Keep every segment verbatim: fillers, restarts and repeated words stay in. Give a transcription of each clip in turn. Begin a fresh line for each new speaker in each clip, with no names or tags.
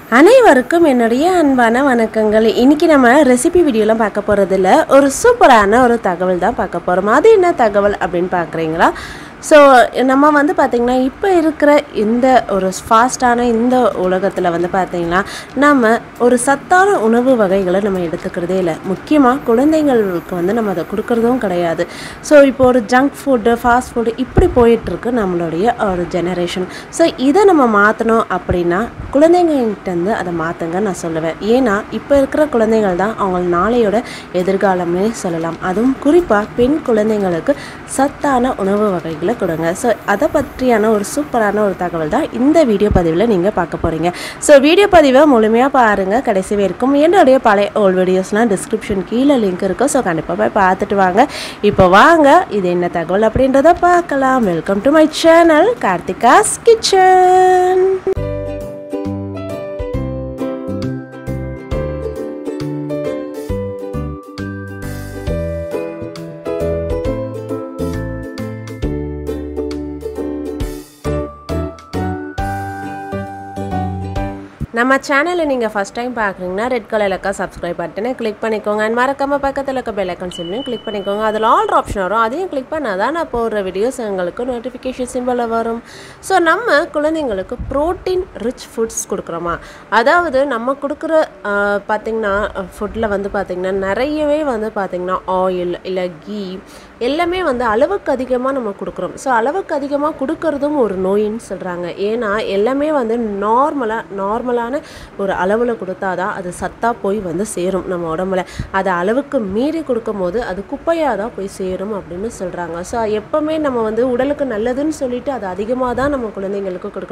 அனைவருக்கும் என்னுடைய அன்பான வணக்கங்கள். இன்னைக்கு நம்ம ரெசிபி வீடியோலாம் பார்க்க போகிறதில்ல, ஒரு சூப்பரான ஒரு தகவல் தான் பார்க்க போகிறோம். அது என்ன தகவல் அப்படின்னு பார்க்குறீங்களா? ஸோ நம்ம வந்து பார்த்திங்கன்னா இப்போ இருக்கிற இந்த ஒரு ஃபாஸ்டான இந்த உலகத்தில் வந்து பார்த்திங்கன்னா நம்ம ஒரு சத்தான உணவு வகைகளை நம்ம எடுத்துக்கிறதே இல்லை. முக்கியமாக குழந்தைங்களுக்கு வந்து நம்ம அதை கொடுக்குறதும் கிடையாது. ஸோ இப்போ ஒரு ஜங்க் ஃபுட்டு, ஃபாஸ்ட் ஃபுட்டு இப்படி போயிட்டுருக்கு நம்மளுடைய ஒரு ஜெனரேஷன். ஸோ இதை நம்ம மாற்றணும் அப்படின்னா குழந்தைங்கள்கிட்டருந்து அதை மாற்றுங்க நான் சொல்லுவேன். ஏன்னா இப்போ இருக்கிற குழந்தைகள் தான் அவங்க நாளையோட எதிர்காலமே சொல்லலாம். அதுவும் குறிப்பாக பெண் குழந்தைங்களுக்கு சத்தான உணவு வகைகள் கொடுங்க. ஸோ அதை பற்றியான ஒரு சூப்பரான ஒரு தகவல் தான் இந்த வீடியோ பதிவில் நீங்கள் பார்க்க போகிறீங்க. ஸோ வீடியோ பதிவை முழுமையாக பாருங்கள், கடைசி வரைக்கும். என்னுடைய பழைய ஓல்ட் வீடியோஸ்லாம் டிஸ்கிரிப்ஷன் கீழே லிங்க் இருக்கும். ஸோ கண்டிப்பாக போய் பார்த்துட்டு வாங்க. இப்போ வாங்க இது என்ன தகவல் அப்படின்றத பார்க்கலாம். Welcome to my channel Karthika's kitchen. நம்ம சேனலை நீங்கள் ஃபஸ்ட் டைம் பார்க்குறீங்கன்னா ரெட் கலரில் இருக்க சப்ஸ்கிரைப் பட்டனை கிளிக் பண்ணிக்கோங்க. அண்ட் மறக்காமல் பக்கத்தில் இருக்க பெல் ஐக்கான் சிம்பிளையும் கிளிக் பண்ணிக்கோங்க. அதில் ஆல் ஆப்ஷன் வரும், அதையும் கிளிக் பண்ணால் தான் நான் போடுற வீடியோஸ் உங்களுக்கு நோட்டிஃபிகேஷன் சிம்பிளில் வரும். ஸோ நம்ம குழந்தைங்களுக்கு ப்ரோட்டீன் ரிச் ஃபுட்ஸ் கொடுக்குறோமா? அதாவது நம்ம கொடுக்குற பார்த்திங்கன்னா ஃபுட்டில் வந்து பார்த்திங்கன்னா நிறையவே வந்து பார்த்திங்கன்னா ஆயில் இல்லை கீ எல்லாமே வந்து அளவுக்கு அதிகமாக நம்ம கொடுக்குறோம். ஸோ அளவுக்கு அதிகமாக கொடுக்கறதும் ஒரு நோயின்னு சொல்கிறாங்க. ஏன்னா எல்லாமே வந்து நார்மலாக நார்மலான ஒரு அளவில் கொடுத்தாதான் அது சத்தாக போய் வந்து சேரும் நம்ம உடம்புல. அதை அளவுக்கு மீறி கொடுக்கும் போது அது குப்பையாக தான் போய் சேரும் அப்படின்னு சொல்கிறாங்க. ஸோ எப்போவுமே நம்ம வந்து உடலுக்கு நல்லதுன்னு சொல்லிட்டு அது அதிகமாக தான் நம்ம குழந்தைங்களுக்கு கொடுக்குறோம்.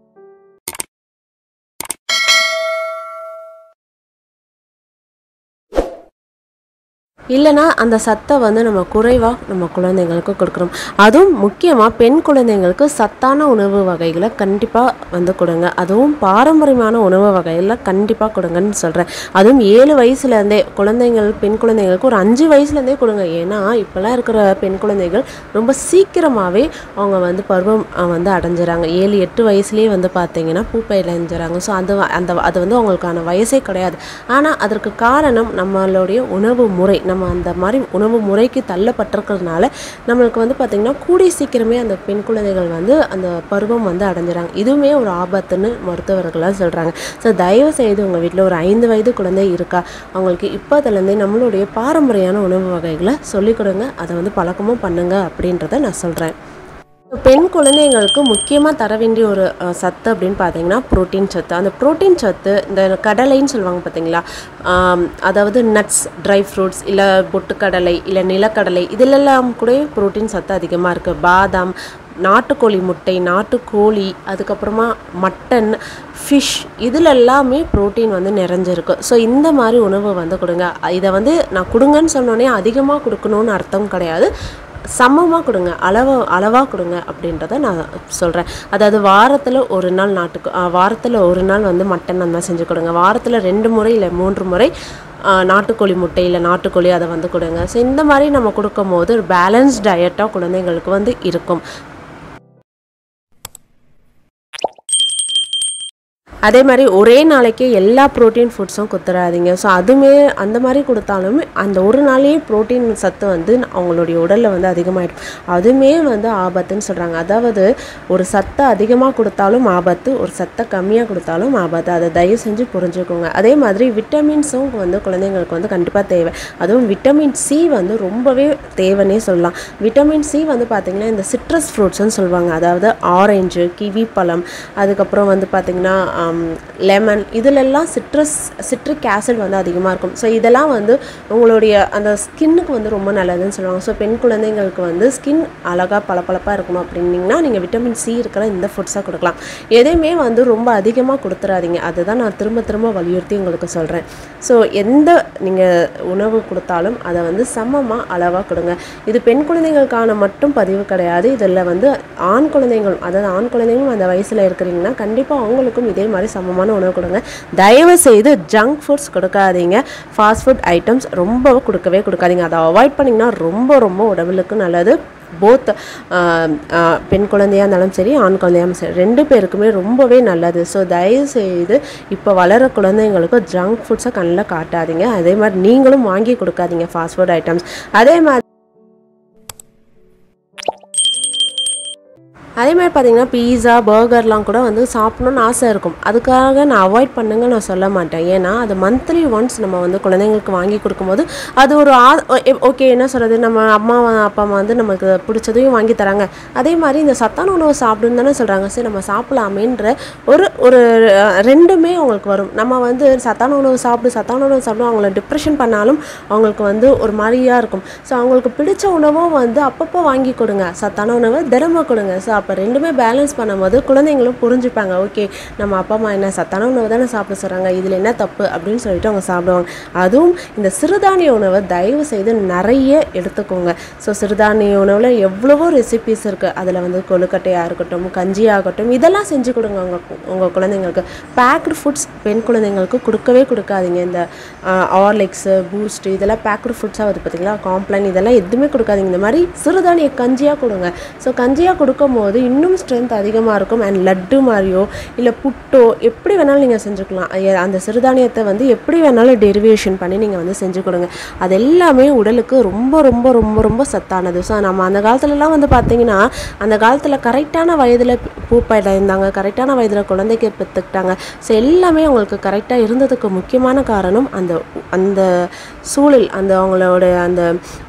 இல்லைனா அந்த சத்தை வந்து நம்ம குறைவாக நம்ம குழந்தைங்களுக்கு கொடுக்குறோம். அதுவும் முக்கியமாக பெண் குழந்தைங்களுக்கு சத்தான உணவு வகைகளை கண்டிப்பாக வந்து கொடுங்க. அதுவும் பாரம்பரியமான உணவு வகைகளை கண்டிப்பாக கொடுங்கன்னு சொல்கிறேன். அதுவும் ஏழு வயசுலேருந்தே குழந்தைங்கள் பெண் குழந்தைங்களுக்கு ஒரு அஞ்சு வயசுலேருந்தே கொடுங்க. ஏன்னா இப்போல்லாம் இருக்கிற பெண் குழந்தைகள் ரொம்ப சீக்கிரமாகவே அவங்க வந்து பருவம் வந்து அடைஞ்சிடறாங்க. ஏழு எட்டு வயசுலேயே வந்து பார்த்திங்கன்னா பூப்பையில் அடைஞ்சிடறாங்க. ஸோ அந்த அந்த அது வந்து அவங்களுக்கான வயசே கிடையாது. ஆனால் அதற்கு காரணம் நம்மளுடைய உணவு முறை. நம்ம அந்த மாதிரி உணவு முறைக்கு தள்ளப்பட்டிருக்கிறதுனால நம்மளுக்கு வந்து பார்த்திங்கன்னா கூடிய சீக்கிரமே அந்த பெண் குழந்தைகள் வந்து அந்த பருவம் வந்து அடைஞ்சிடறாங்க. இதுவுமே ஒரு ஆபத்துன்னு மருத்துவர்களாக சொல்கிறாங்க. ஸோ தயவு செய்து உங்கள் வீட்டில் ஒரு ஐந்து வயது குழந்தை இருக்கா, அவங்களுக்கு இப்போதுலேருந்தே நம்மளுடைய பாரம்பரியான உணவு வகைகளை சொல்லிக் கொடுங்க. அதை வந்து பழக்கமும் பண்ணுங்க அப்படின்றத நான் சொல்கிறேன். பெண் குழந்தைங்களுக்கு முக்கியமாக தர வேண்டிய ஒரு சத்து அப்படின்னு பார்த்தீங்கன்னா ப்ரோட்டீன் சத்து. அந்த ப்ரோட்டீன் சத்து இந்த கடலைன்னு சொல்லுவாங்க பார்த்தீங்களா, அதாவது நட்ஸ், ட்ரை ஃப்ரூட்ஸ், இல்லை பொட்டுக்கடலை, இல்லை நிலக்கடலை, இதிலெல்லாம் கூட ப்ரோட்டீன் சத்து அதிகமாக இருக்குது. பாதாம், நாட்டுக்கோழி முட்டை, நாட்டுக்கோழி, அதுக்கப்புறமா மட்டன், ஃபிஷ், இதில் எல்லாமே ப்ரோட்டீன் வந்து நிறைஞ்சிருக்கு. ஸோ இந்த மாதிரி உணவு வந்து கொடுங்க. இதை வந்து நான் கொடுங்கன்னு சொன்னோன்னே அதிகமாக கொடுக்கணுன்னு அர்த்தம் கிடையாது, சமமாக கொடுங்க, அளவு அளவாக கொடுங்க அப்படின்றத நான் சொல்கிறேன். அதாவது வாரத்தில் ஒரு நாள் நாட்டுக்கு வாரத்தில் ஒரு நாள் வந்து மட்டன் அந்த மாதிரி செஞ்சு கொடுங்க. வாரத்தில் ரெண்டு முறை இல்லை மூன்று முறை நாட்டுக்கோழி முட்டை இல்லை நாட்டுக்கோழி அதை வந்து கொடுங்க. ஸோ இந்த மாதிரி நம்ம கொடுக்கும் போது ஒரு பேலன்ஸ் டயட்டாக குழந்தைங்களுக்கு வந்து இருக்கும். அதே மாதிரி ஒரே நாளைக்கே எல்லா ப்ரோட்டீன் ஃபுட்ஸும் கொடுத்துடாதீங்க. ஸோ அதுவுமே அந்த மாதிரி கொடுத்தாலுமே அந்த ஒரு நாளையே ப்ரோட்டீன் சத்து வந்து அவங்களுடைய உடலில் வந்து அதிகமாகிடும். அதுவுமே வந்து ஆபத்துன்னு சொல்கிறாங்க. அதாவது ஒரு சத்தை அதிகமாக கொடுத்தாலும் ஆபத்து, ஒரு சத்தை கம்மியாக கொடுத்தாலும் ஆபத்து. அதை தயவு செஞ்சு புரிஞ்சுக்கோங்க. அதே மாதிரி விட்டமின்ஸும் வந்து குழந்தைங்களுக்கு வந்து கண்டிப்பாக தேவை. அதுவும் விட்டமின் சி வந்து ரொம்பவே தேவைன்னே சொல்லலாம். விட்டமின் சி வந்து பார்த்திங்கன்னா இந்த சிட்ரஸ் ஃப்ரூட்ஸ்ன்னு சொல்லுவாங்க. அதாவது ஆரஞ்சு, கிவி பழம், அதுக்கப்புறம் வந்து பார்த்திங்கன்னா லெமன், இதிலெல்லாம் சிட்ரஸ் சிட்ரிக் ஆசிட் வந்து அதிகமாக இருக்கும். ஸோ இதெல்லாம் வந்து உங்களுடைய அந்த ஸ்கின்னுக்கு வந்து ரொம்ப நல்லதுன்னு சொல்லுவாங்க. ஸோ பெண் குழந்தைங்களுக்கு வந்து ஸ்கின் அழகாக பளபளப்பாக இருக்கணும் அப்படின்னிங்கன்னா நீங்கள் விட்டமின் சி இருக்கிற இந்த ஃபுட்ஸாக கொடுக்கலாம். எதையுமே வந்து ரொம்ப அதிகமாக கொடுத்துடாதீங்க. அதுதான் நான் திரும்ப திரும்ப வலியுறுத்தி உங்களுக்கு சொல்கிறேன். ஸோ எந்த நீங்கள் உணவு கொடுத்தாலும் அதை வந்து சமமாக அளவாக கொடுங்க. இது பெண் குழந்தைங்களுக்கான மட்டும் பதிவு கிடையாது. இதில் வந்து ஆண் குழந்தைகள், அதாவது ஆண் குழந்தைங்களும் அந்த வயசில் இருக்கிறீங்கன்னா கண்டிப்பாக அவங்களுக்கும் இதே மாதிரி சமமான உணவு கொடுங்க. தயவு செய்து ஜங்க் ஃபுட்ஸ் கொடுக்காதீங்க. ஃபாஸ்ட் ஃபுட் ஐட்டம்ஸ் ரொம்ப கொடுக்கவே கொடுக்காதீங்க. அதை அவாய்ட் பண்ணிங்கன்னா ரொம்ப ரொம்ப உடம்புக்கு நல்லது. போத் பெண் குழந்தையாக இருந்தாலும் சரி ஆண் குழந்தையாலும் சரி ரெண்டு பேருக்குமே ரொம்பவே நல்லது. ஸோ தயவுசெய்து இப்போ வளர குழந்தைங்களுக்கு ஜங்க் ஃபுட்ஸை கண்ணில் காட்டாதீங்க. அதே மாதிரி நீங்களும் வாங்கி கொடுக்காதீங்க ஃபாஸ்ட் ஃபுட் ஐட்டம்ஸ். அதே மாதிரி அதே மாதிரி பார்த்திங்கன்னா பீஸா பர்கர்லாம் கூட வந்து சாப்பிட்ணுன்னு ஆசை இருக்கும். அதுக்காக நான் அவாய்ட் பண்ணுங்க நான் சொல்ல மாட்டேன். ஏன்னா அது மந்த்லி ஒன்ஸ் நம்ம வந்து குழந்தைங்களுக்கு வாங்கி கொடுக்கும்போது அது ஒரு ஆ ஓகே என்ன சொல்கிறது, நம்ம அம்மா அப்பா அம்மா வந்து நமக்கு பிடிச்சதையும் வாங்கி தராங்க. அதே மாதிரி இந்த சத்தான உணவு சாப்பிடுன்னு தானே சொல்கிறாங்க. சரி நம்ம சாப்பிடலாமேன்ற ஒரு ஒரு ரெண்டுமே அவங்களுக்கு வரும். நம்ம வந்து சத்தான உணவு சாப்பிடு சத்தான உணவு சாப்பிடும் அவங்கள டிப்ரெஷன் பண்ணாலும் அவங்களுக்கு வந்து ஒரு மாதிரியாக இருக்கும். ஸோ அவங்களுக்கு பிடிச்ச உணவும் வந்து அப்பப்போ வாங்கி கொடுங்க, சத்தான உணவை தினமும் கொடுங்க. ஸோ அப்போ ரெண்டுமே பேலன்ஸ் பண்ணும்போது குழந்தைங்களும் புரிஞ்சுப்பாங்க. ஓகே நம்ம அப்பா அம்மா என்ன சத்தான உணவு தானே சாப்பிட சொல்கிறாங்க, இதில் என்ன தப்பு அப்படின்னு சொல்லிட்டு அவங்க சாப்பிடுவாங்க. அதுவும் இந்த சிறுதானிய உணவை தயவு செய்து நிறைய எடுத்துக்கோங்க. ஸோ சிறுதானிய உணவில் எவ்வளவோ ரெசிபீஸ் இருக்குது. அதில் வந்து கொழுக்கட்டையாக இருக்கட்டும், கஞ்சியாகட்டும், இதெல்லாம் செஞ்சு கொடுங்க உங்கள் உங்கள் குழந்தைங்களுக்கு. பேக்டு ஃபுட்ஸ் பெண் குழந்தைங்களுக்கு கொடுக்கவே கொடுக்காதீங்க. இந்த ஹார்லிக்ஸு பூஸ்ட்டு இதெல்லாம் பேக்டு ஃபுட்ஸாக வருது பார்த்திங்களா, காம்ப்ளான் இதெல்லாம் எதுவுமே கொடுக்காதீங்க. இந்த மாதிரி சிறுதானிய கஞ்சியாக கொடுங்க. ஸோ கஞ்சியாக கொடுக்கும் போது இன்னும் ஸ்ட்ரென்த் அதிகமாக இருக்கும். அண்ட் லட்டு மாதிரியோ இல்லை புட்டோ எப்படி வேணாலும் நீங்கள் செஞ்சுக்கலாம். அந்த சிறுதானியத்தை வந்து எப்படி வேணாலும் டெரிவேஷன் பண்ணி நீங்கள் வந்து செஞ்சு கொடுங்க. அது எல்லாமே உடலுக்கு ரொம்ப ரொம்ப ரொம்ப ரொம்ப சத்தானது. ஸோ நம்ம அந்த காலத்துலலாம் வந்து பார்த்திங்கன்னா அந்த காலத்தில் கரெக்டான வயதில் பூப்பாயில இருந்தாங்க, கரெக்டான வயதில் குழந்தைக்கு பெற்றுக்கிட்டாங்க. ஸோ எல்லாமே அவங்களுக்கு கரெக்டாக இருந்ததுக்கு முக்கியமான காரணம் அந்த அந்த சூழல், அந்த அவங்களோட அந்த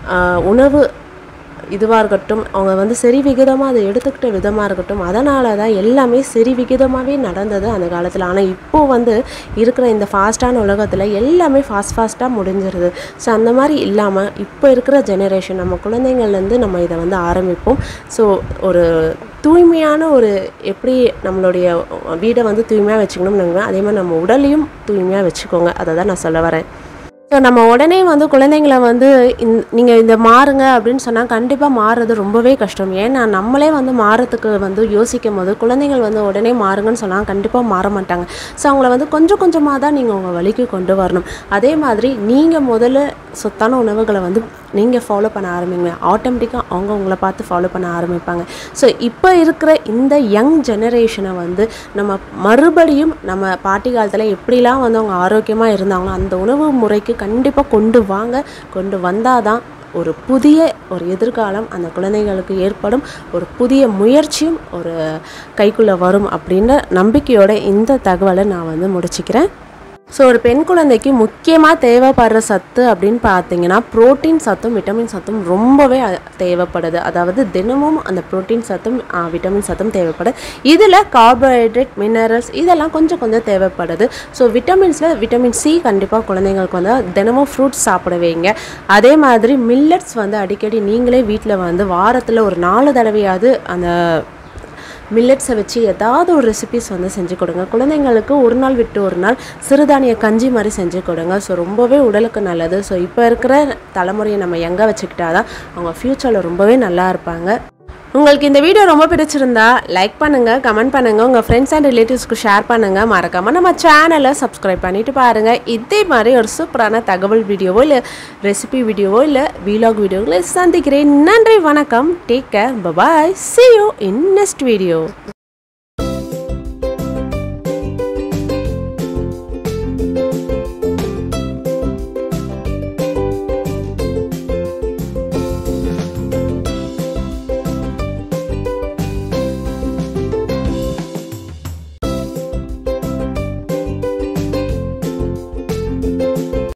உணவு இதுவாக இருக்கட்டும், அவங்க வந்து சரி விகிதமாக அதை எடுத்துக்கிட்ட விதமாக இருக்கட்டும். அதனால தான் எல்லாமே சரி விகிதமாகவே நடந்தது அந்த காலத்தில். ஆனால் இப்போது வந்து இருக்கிற இந்த ஃபாஸ்ட்டான உலகத்தில் எல்லாமே ஃபாஸ்ட் ஃபாஸ்ட்டாக முடிஞ்சிருது. ஸோ அந்த மாதிரி இல்லாமல் இப்போ இருக்கிற ஜெனரேஷன் நம்ம குழந்தைங்கள்லேருந்து நம்ம இதை வந்து ஆரம்பிப்போம். ஸோ ஒரு தூய்மையான ஒரு எப்படி நம்மளுடைய வீடை வந்து தூய்மையாக வச்சுக்கணும்னு அதே மாதிரி நம்ம உடலையும் தூய்மையாக வச்சுக்கோங்க. அதை தான் நான் சொல்ல வரேன். ஸோ நம்ம உடனே வந்து குழந்தைங்கள வந்து இந் நீங்கள் இந்த மாறுங்க அப்படின்னு சொன்னால் கண்டிப்பாக மாறுறது ரொம்பவே கஷ்டம். ஏன்னா நம்மளே வந்து மாறத்துக்கு வந்து யோசிக்கும் போது குழந்தைங்கள் வந்து உடனே மாறுங்கன்னு சொன்னால் கண்டிப்பாக மாற மாட்டாங்க. ஸோ அவங்கள வந்து கொஞ்சம் கொஞ்சமாக தான் நீங்கள் உங்கள் வழிக்கு கொண்டு வரணும். அதே மாதிரி நீங்கள் முதல்ல சத்தான உணவுகளை வந்து நீங்கள் ஃபாலோ பண்ண ஆரம்பிங்க. ஆட்டோமேட்டிக்காக அவங்க உங்களை பார்த்து ஃபாலோ பண்ண ஆரம்பிப்பாங்க. ஸோ இப்போ இருக்கிற இந்த யங் ஜெனரேஷனை வந்து நம்ம மறுபடியும் நம்ம பாட்டி காலத்தில் எப்படிலாம் வந்து அவங்க ஆரோக்கியமாக இருந்தாங்களோ அந்த உணவு முறைக்கு கண்டிப்பாக கொண்டு வாங்க. கொண்டு வந்தால் தான் ஒரு புதிய ஒரு எதிர்காலம் அந்த குழந்தைங்களுக்கு ஏற்படும், ஒரு புதிய முயற்சியும் ஒரு கைக்குள்ளே வரும் அப்படின்ற நம்பிக்கையோட இந்த தகவலை நான் வந்து முடிச்சுக்கிறேன். ஸோ ஒரு பெண் குழந்தைக்கு முக்கியமாக தேவைப்படுற சத்து அப்படின்னு பார்த்தீங்கன்னா ப்ரோட்டீன் சத்தும் விட்டமின் சத்தும் ரொம்பவே தேவைப்படுது. அதாவது தினமும் அந்த ப்ரோட்டீன் சத்தும் விட்டமின் சத்தும் தேவைப்படுது. இதில் கார்போஹைட்ரேட் மினரல்ஸ் இதெல்லாம் கொஞ்சம் கொஞ்சம் தேவைப்படுது. ஸோ விட்டமின்ஸில் விட்டமின் சி கண்டிப்பாக குழந்தைங்களுக்கு வந்து தினமும் ஃப்ரூட்ஸ் சாப்பிட வைங்க. அதே மாதிரி மில்லட்ஸ் வந்து அடிக்கடி நீங்களே வீட்டில் வந்து வாரத்தில் ஒரு நாலு தடவையாவது அந்த மில்லட்ஸை வச்சு ஏதாவது ஒரு ரெசிபிஸ் வந்து செஞ்சு கொடுங்க. குழந்தைங்களுக்கு ஒரு நாள் விட்டு ஒரு நாள் சிறுதானிய கஞ்சி மாதிரி செஞ்சு கொடுங்க. ஸோ ரொம்பவே உடலுக்கு நல்லது. ஸோ இப்போ இருக்கிற தலைமுறையை நம்ம எங்கே வச்சுக்கிட்டாதான் அவங்க ஃப்யூச்சரில் ரொம்பவே நல்லா இருப்பாங்க. உங்களுக்கு இந்த வீடியோ ரொம்ப பிடிச்சிருந்தா லைக் பண்ணுங்கள், கமெண்ட் பண்ணுங்கள், உங்கள் ஃப்ரெண்ட்ஸ் அண்ட் ரிலேட்டிவ்ஸ்க்கு ஷேர் பண்ணுங்கள். மறக்காமல் நம்ம சேனலை சப்ஸ்கிரைப் பண்ணிவிட்டு பாருங்கள். இதே மாதிரி ஒரு சூப்பரான தகவல் வீடியோவோ இல்லை ரெசிபி வீடியோவோ இல்லை வீலாக் வீடியோவில் சந்திக்கிறேன். நன்றி, வணக்கம், take care, bye, see you in next video.